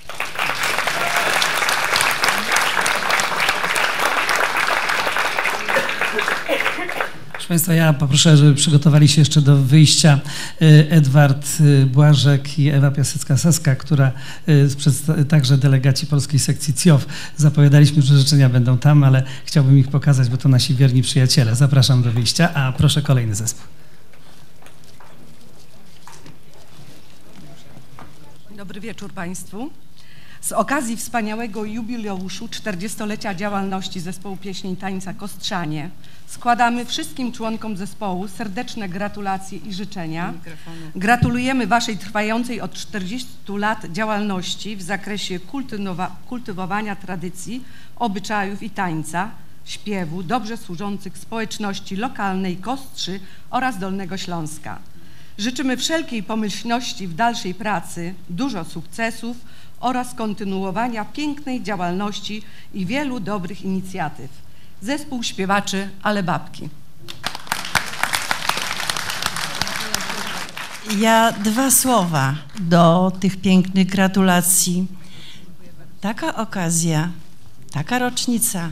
Speaker 6: Proszę Państwa, ja poproszę, żeby przygotowali się jeszcze do wyjścia Edward Błażek i Ewa Piasecka-Saska, która także delegaci polskiej sekcji CIOF. Zapowiadaliśmy, że życzenia będą tam, ale chciałbym ich pokazać, bo to nasi wierni przyjaciele. Zapraszam do wyjścia, a proszę kolejny zespół.
Speaker 19: Dobry wieczór Państwu. Z okazji wspaniałego jubileuszu 40-lecia działalności Zespołu Pieśni i Tańca Kostrzanie składamy wszystkim członkom zespołu serdeczne gratulacje i życzenia. Gratulujemy Waszej trwającej od 40 lat działalności w zakresie kultywowania tradycji, obyczajów i tańca, śpiewu, dobrze służących społeczności lokalnej Kostrzy oraz Dolnego Śląska. Życzymy wszelkiej pomyślności w dalszej pracy, dużo sukcesów oraz kontynuowania pięknej działalności i wielu dobrych inicjatyw. Zespół śpiewaczy Ale Babki.
Speaker 20: Ja dwa słowa do tych pięknych gratulacji. Taka okazja, taka rocznica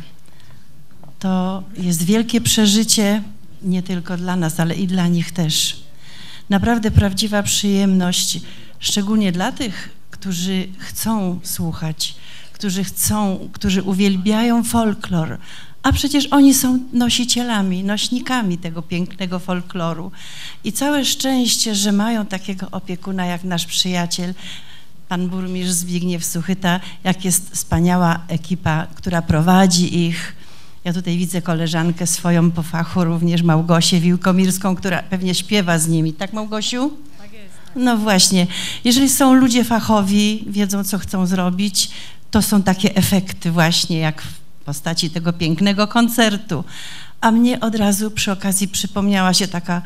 Speaker 20: to jest wielkie przeżycie nie tylko dla nas, ale i dla nich też. Naprawdę prawdziwa przyjemność, szczególnie dla tych, którzy chcą słuchać, którzy uwielbiają folklor, a przecież oni są nosicielami, nośnikami tego pięknego folkloru. I całe szczęście, że mają takiego opiekuna jak nasz przyjaciel, pan burmistrz Zbigniew Suchyta, jak jest wspaniała ekipa, która prowadzi ich. Ja tutaj widzę koleżankę swoją po fachu, również Małgosię Wiłkomirską, która pewnie śpiewa z nimi. Tak, Małgosiu? Tak jest. No właśnie. Jeżeli są ludzie fachowi, wiedzą, co chcą zrobić, to są takie efekty właśnie, jak w postaci tego pięknego koncertu. A mnie od razu przy okazji przypomniała się taka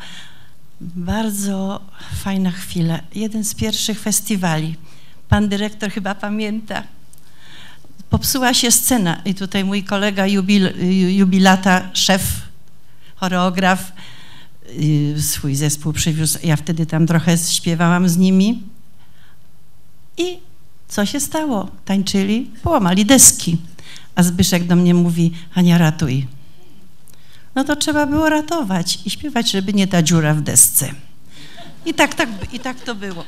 Speaker 20: bardzo fajna chwila. Jeden z pierwszych festiwali. Pan dyrektor chyba pamięta. Popsuła się scena i tutaj mój kolega jubilata, szef, choreograf, swój zespół przywiózł. Ja wtedy tam trochę śpiewałam z nimi. I co się stało? Tańczyli, połamali deski. A Zbyszek do mnie mówi: Ania, ratuj. No to trzeba było ratować i śpiewać, żeby nie ta dziura w desce. I tak to było.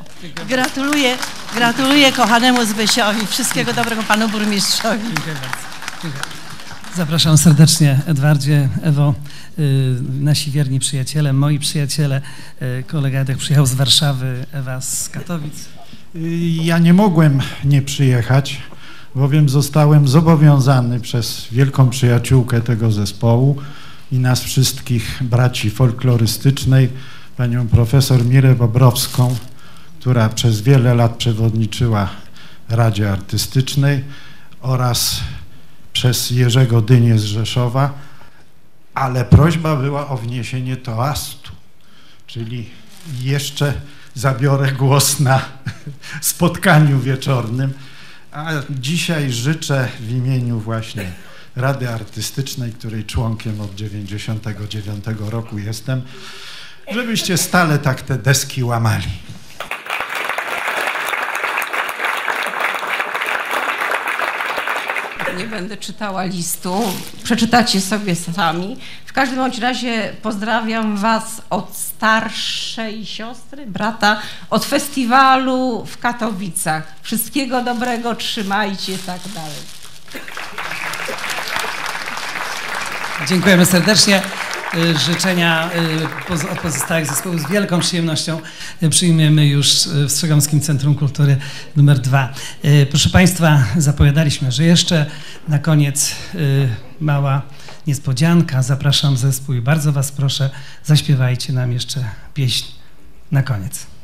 Speaker 20: Gratuluję kochanemu Zbysiowi. Wszystkiego dobrego panu burmistrzowi.
Speaker 6: Dziękuję bardzo. Dziękuję. Zapraszam serdecznie, Edwardzie, Ewo, nasi wierni przyjaciele, moi przyjaciele. Kolega Edek przyjechał z Warszawy, Ewa z Katowic.
Speaker 21: Ja nie mogłem nie przyjechać, bowiem zostałem zobowiązany przez wielką przyjaciółkę tego zespołu i nas wszystkich, braci folklorystycznej, panią profesor Mirę Bobrowską, która przez wiele lat przewodniczyła Radzie Artystycznej, oraz przez Jerzego Dynię z Rzeszowa, ale prośba była o wniesienie toastu, czyli jeszcze zabiorę głos na spotkaniu wieczornym, a dzisiaj życzę w imieniu właśnie Rady Artystycznej, której członkiem od 1999 roku jestem, żebyście stale tak te deski łamali.
Speaker 22: Nie będę czytała listu, przeczytacie sobie sami. W każdym bądź razie pozdrawiam Was od starszej siostry, brata, od festiwalu w Katowicach. Wszystkiego dobrego, trzymajcie, tak dalej.
Speaker 6: Dziękujemy serdecznie. Życzenia od pozostałych zespołów z wielką przyjemnością przyjmiemy już w Strzegomskim Centrum Kultury nr 2. Proszę Państwa, zapowiadaliśmy, że jeszcze na koniec mała niespodzianka. Zapraszam zespół i bardzo Was proszę, zaśpiewajcie nam jeszcze pieśń na koniec.